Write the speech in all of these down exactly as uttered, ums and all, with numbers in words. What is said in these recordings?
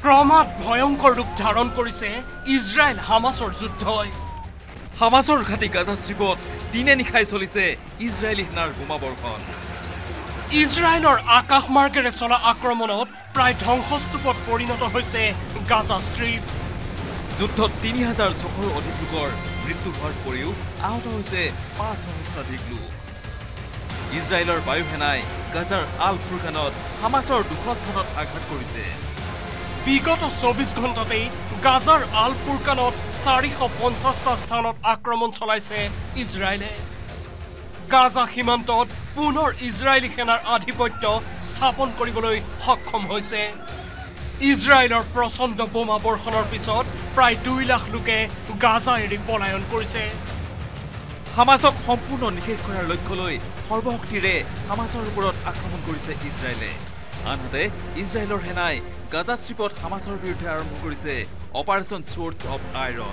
ক্ৰমাৎ ভয়ংকৰ ৰূপ ধাৰণ কৰিছে ইজৰাইল হামাছৰ যুদ্ধই। হামাছৰ ঘাটি গাজা ষ্ট্ৰীপত দিনে নিশাই চলিছে ইজৰাইলী সেনাৰ বোমাবৰ্ষণ। ইজৰাইলৰ আকাশমাৰ্গেৰে চলা আক্ৰমণত প্ৰায় ধ্বংসস্তূপত পৰিণত হৈছে গাজা ষ্ট্ৰীপ। যুদ্ধত তিনি হাজাৰ ছশৰো অধিক লোকৰ মৃত্যু হোৱাৰ উপৰিও আহত হৈছে পাঁচ সহস্ৰাধিক লোক। ইজৰাইলৰ বায়ুসেনাই গাজাৰ আল ফুৰকানত হামাছৰ দুশ স্থানত আঘাত কৰিছে। বিগত চৌবিশ ঘণ্টাতেই গাজাৰ আল ফুৰকানত চাৰিশ পঞ্চাছটা স্থানত আক্ৰমণ চলাইছে ইজৰাইলে। গাজা সীমান্তত পুনৰ ইজৰাইলী সেনাৰ আধিপত্য স্থাপন কৰিবলৈ সক্ষম হৈছে। ইজৰাইলৰ প্ৰচণ্ড বোমা বৰ্ষণৰ পিছত প্ৰায় দুই লাখ লোকে গাজা এৰি পলায়ন কৰিছে। হামাছক সম্পূৰ্ণ নিষেধ কৰাৰ লক্ষ্য লৈ সৰ্বশক্তিৰে হামাছৰ ওপৰত আক্ৰমণ কৰিছে ইজৰাইলে। আনহাতে ইজৰাইলৰ সেনাই গাজা ষ্ট্ৰীপত হামাছৰ বিৰুদ্ধে আৰম্ভ কৰিছে অপাৰেশ্যন ছৰ্ডছ অৱ আইৰণ।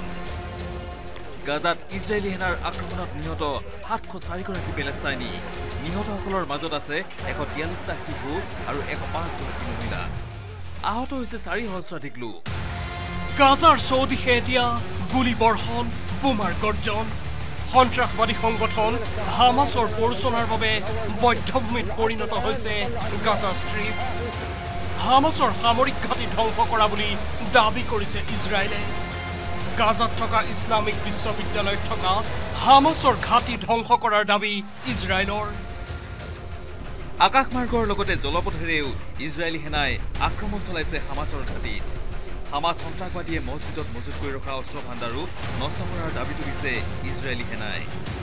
গাজাত ইজৰাইলী সেনাৰ আক্ৰমণত নিহত সাতশ চাৰিগৰাকী পেলেষ্টাইনী। নিহতসকলৰ মাজত আছে এশ তিয়াল্লিছটা শিশু আৰু এশ পাঁচগৰাকী মহিলা। আহত হৈছে চাৰি সহস্ৰাধিক লোক। গাজাৰ চৌদিশে এতিয়া গুলীবৰ্ষণ, বোমাৰ গৰ্জন। সন্ত্ৰাসবাদী সংগঠন হামাছৰ প্ৰৰোচনাৰ বাবে বধ্যভূমিত পৰিণত হৈছে গাজা ষ্ট্ৰীপ। হামাছৰ সামৰিক ঘাটি ধ্বংস কৰা বুলি দাবী কৰিছে ইজৰাইলে। গাজাত থকা ইছলামিক বিশ্ববিদ্যালয়ত থকা হামাছৰ ঘাটি ধ্বংস কৰাৰ দাবী ইজৰাইলৰ। আকাশমাৰ্গৰ লগতে জলপথেৰেও ইজৰাইলী সেনাই আক্ৰমণ চলাইছে হামাছৰ ঘাটিত। হামাছ সন্ত্ৰাসবাদীয়ে মছজিদত মজুত কৰি ৰখা অস্ত্ৰ ভাণ্ডাৰো নষ্ট কৰাৰ দাবী তুলিছে ইজৰাইলী সেনাই।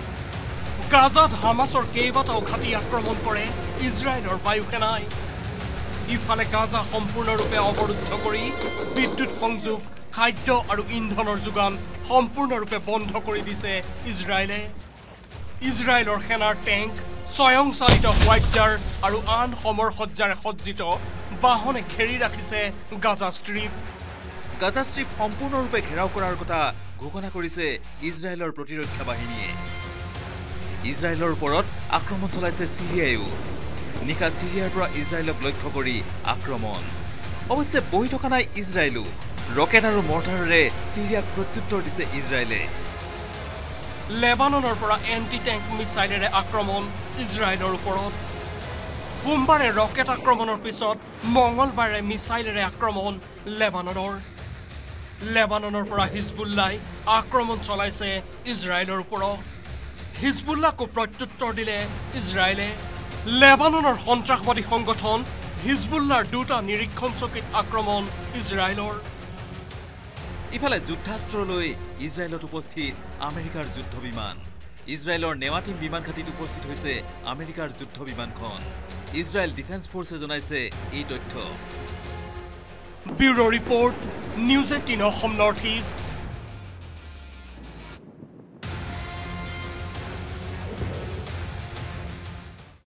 গাজাত হামাছৰ কেইবাটাও ঘাটি আক্ৰমণ কৰে ইজৰাইলৰ বায়ুসেনাই। ইফালে গাজা সম্পূৰ্ণৰূপে অৱৰুদ্ধ কৰি বিদ্যুৎ সংযোগ, খাদ্য আৰু ইন্ধনৰ যোগান সম্পূৰ্ণৰূপে বন্ধ কৰি দিছে ইজৰাইলে। ইজৰাইলৰ সেনাৰ টেংক, স্বয়ংচালিত হোৱাইটজাৰ আৰু আন সমৰ সজ্জাৰে সজ্জিত বাহনে ঘেৰি ৰাখিছে গাজা ষ্ট্ৰীপ। গাজা ষ্ট্ৰীপ সম্পূৰ্ণৰূপে ঘেৰাও কৰাৰ কথা ঘোষণা কৰিছে ইজৰাইলৰ প্ৰতিৰক্ষা বাহিনীয়ে। ইজৰাইলৰ ওপৰত আক্ৰমণ চলাইছে চিৰিয়ায়ো। নিশা চিৰিয়াৰ পৰা ইজৰাইলক লক্ষ্য কৰি আক্ৰমণ। অৱশ্যে বহি থকা নাই ইজৰাইলো। ৰকেট আৰু মৰ্টাৰেৰে চিৰিয়াক প্ৰত্যুত্তৰ দিছে ইজৰাইলে। লেবাননৰ পৰা এণ্টি টেংক মিছাইলেৰে আক্ৰমণ ইজৰাইলৰ ওপৰত। সোমবাৰে ৰকেট আক্ৰমণৰ পিছত মঙলবাৰে মিছাইলেৰে আক্ৰমণ লেবাননৰ। লেবাননৰ পৰা হিজবুল্লাই আক্ৰমণ চলাইছে ইজৰাইলৰ ওপৰত। হিজবুল্লাকো প্ৰত্যুত্তৰ দিলে ইজৰাইলে। লেবাননৰ সন্ত্ৰাসবাদী সংগঠন হিজবুল্লাৰ দুটা নিৰীক্ষণ চকীত আক্ৰমণ ইজৰাইলৰ। ইফালে যুদ্ধাস্ত্ৰলৈ ইজৰাইলত উপস্থিত আমেৰিকাৰ যুদ্ধ বিমান। ইজৰাইলৰ নেৱাটিন বিমান ঘাটিত উপস্থিত হৈছে আমেৰিকাৰ যুদ্ধ বিমানখন। ইজৰাইল ডিফেন্স ফৰ্চে জনাইছে এই তথ্য। Bureau report, news eighteen Assam north east.